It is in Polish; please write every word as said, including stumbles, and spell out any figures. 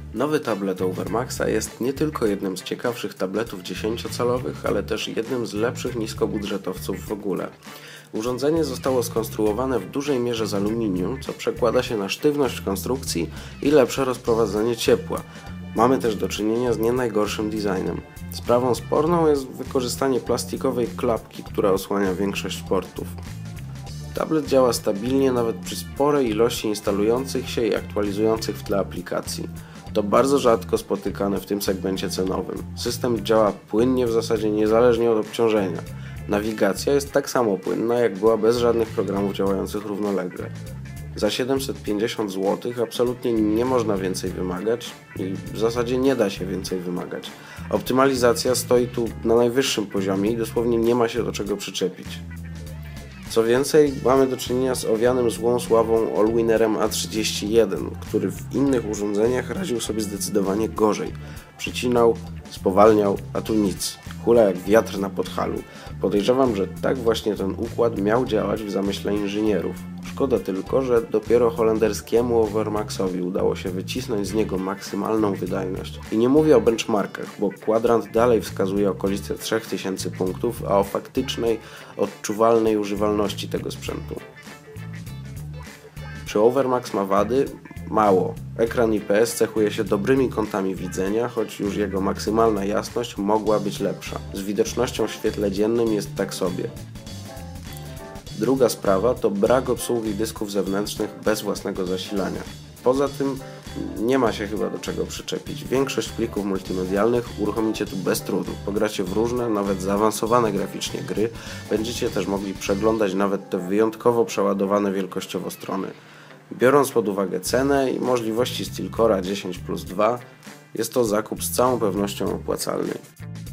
Nowy tablet Overmaxa jest nie tylko jednym z ciekawszych tabletów dziesięciocalowych, ale też jednym z lepszych niskobudżetowców w ogóle. Urządzenie zostało skonstruowane w dużej mierze z aluminium, co przekłada się na sztywność konstrukcji i lepsze rozprowadzanie ciepła. Mamy też do czynienia z nie najgorszym designem. Sprawą sporną jest wykorzystanie plastikowej klapki, która osłania większość portów. Tablet działa stabilnie nawet przy sporej ilości instalujących się i aktualizujących w tle aplikacji. To bardzo rzadko spotykane w tym segmencie cenowym. System działa płynnie w zasadzie niezależnie od obciążenia. Nawigacja jest tak samo płynna, jak była bez żadnych programów działających równolegle. Za siedemset pięćdziesiąt złotych absolutnie nie można więcej wymagać i w zasadzie nie da się więcej wymagać. Optymalizacja stoi tu na najwyższym poziomie i dosłownie nie ma się do czego przyczepić. Co więcej, mamy do czynienia z owianym złą sławą Allwinnerem A trzydzieści jeden, który w innych urządzeniach radził sobie zdecydowanie gorzej. Przycinał, spowalniał, a tu nic. Hula jak wiatr na Podhalu. Podejrzewam, że tak właśnie ten układ miał działać w zamyśle inżynierów. Szkoda tylko, że dopiero holenderskiemu Overmaxowi udało się wycisnąć z niego maksymalną wydajność. I nie mówię o benchmarkach, bo kwadrant dalej wskazuje okolice trzy tysiące punktów, a o faktycznej, odczuwalnej używalności tego sprzętu. Czy Overmax ma wady? Mało. Ekran I P S cechuje się dobrymi kątami widzenia, choć już jego maksymalna jasność mogła być lepsza. Z widocznością w świetle dziennym jest tak sobie. Druga sprawa to brak obsługi dysków zewnętrznych bez własnego zasilania. Poza tym nie ma się chyba do czego przyczepić. Większość plików multimedialnych uruchomicie tu bez trudu. Pogracie w różne, nawet zaawansowane graficznie gry. Będziecie też mogli przeglądać nawet te wyjątkowo przeładowane wielkościowo strony. Biorąc pod uwagę cenę i możliwości Steelcore'a dziesięć plus dwa, jest to zakup z całą pewnością opłacalny.